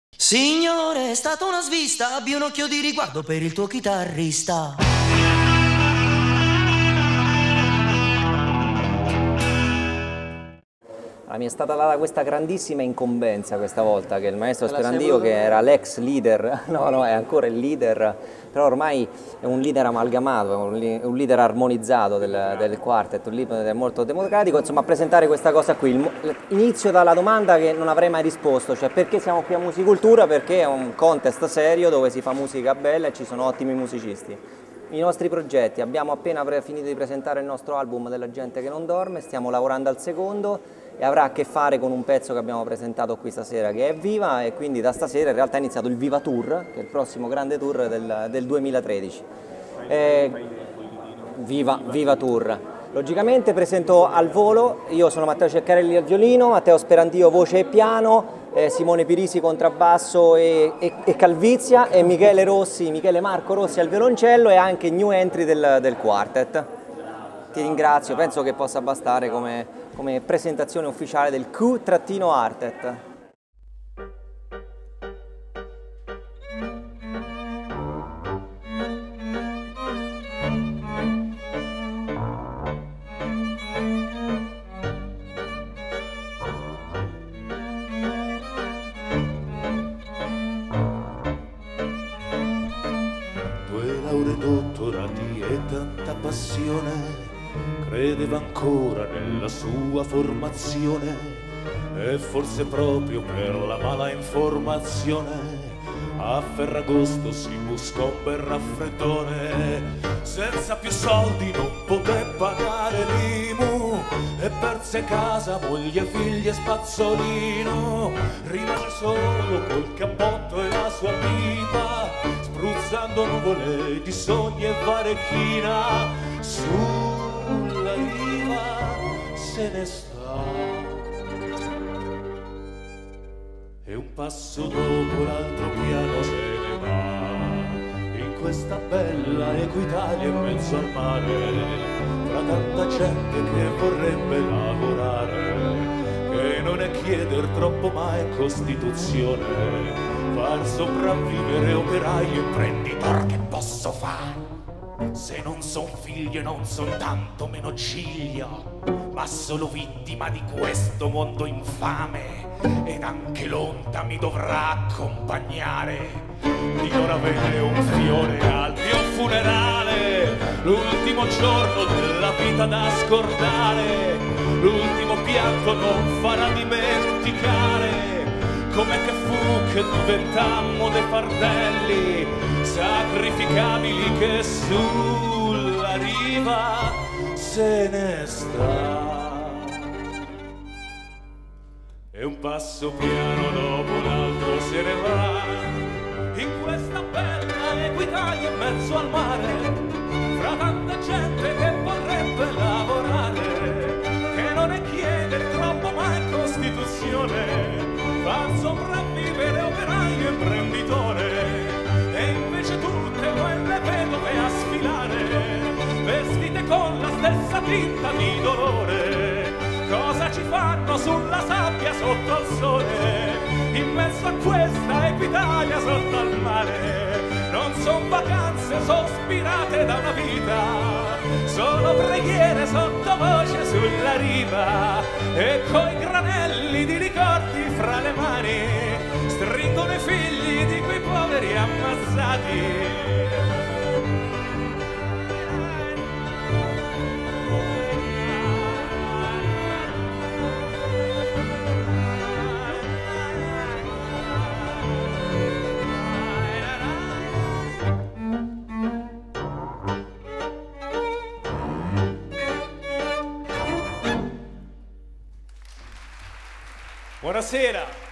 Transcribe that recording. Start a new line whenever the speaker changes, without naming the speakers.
Signore, è stata una svista, abbi un occhio di riguardo per il tuo chitarrista.
Mi è stata data questa grandissima incombenza questa volta, che il maestro Sperandio, che era l'ex leader, no, è ancora il leader, però ormai è un leader amalgamato, un leader armonizzato del quartet, un leader molto democratico, insomma, a presentare questa cosa qui. Inizio dalla domanda che non avrei mai risposto, cioè perché siamo qui a Musicultura? Perché è un contest serio dove si fa musica bella e ci sono ottimi musicisti. I nostri progetti: abbiamo appena finito di presentare il nostro album Della gente che non dorme, stiamo lavorando al secondo e avrà a che fare con un pezzo che abbiamo presentato qui stasera, che è Viva, e quindi da stasera in realtà è iniziato il Viva Tour, che è il prossimo grande tour del 2013. Viva Tour. Logicamente presento al volo: io sono Matteo Ceccarelli al violino, Matteo Sperandio voce e piano, Simone Pirisi contrabbasso e calvizia, e Michele Marco Rossi al violoncello, e anche new entry del quartet. Ti ringrazio, penso che possa bastare come presentazione ufficiale del Q-Artet.
Due lauree dottorati e tanta passione, credeva ancora nella sua formazione, e forse proprio per la mala informazione a Ferragosto si buscò un bel raffreddone. Senza più soldi non poté pagare l'IMU e perse casa, moglie, figli e spazzolino. Rimase solo col cappotto e la sua pipa, spruzzando nuvole di sogni e varechina. Sulla riva se ne sta, e un passo dopo l'altro piano se ne va, in questa bella Equitalia in mezzo al mare, fra tanta gente che vorrebbe lavorare, che non è chieder troppo ma è Costituzione, far sopravvivere operaio e imprenditor. Che posso fare se non son figlio e non son tanto meno ciglio, ma solo vittima di questo mondo infame, ed anche l'onta mi dovrà accompagnare. Di ora vede un fiore al mio funerale, l'ultimo giorno della vita da scordare, l'ultimo pianto non farà dimenticare com'è che fu che diventammo dei fardelli sacrificabili, che sulla riva se ne sta. E un passo piano dopo l'altro se ne va, in questa bella Equitalia in mezzo al mare, fra tanta gente che vorrebbe lavorare, che non è chiedere troppo ma è Costituzione, far sopravvivere operaio e imprenditore. E invece tutte quelle vedove a sfilare, vestite con la stessa tinta di dolore, cosa ci fanno sulla sabbia sotto il sole, in mezzo a questa Equitalia sotto al mare? Non son vacanze sospirate da una vita, solo preghiere sottovoce sulla riva, e coi granelli di ricordi fra le mani stringono i figli di quei poveri ammazzati. Buonasera.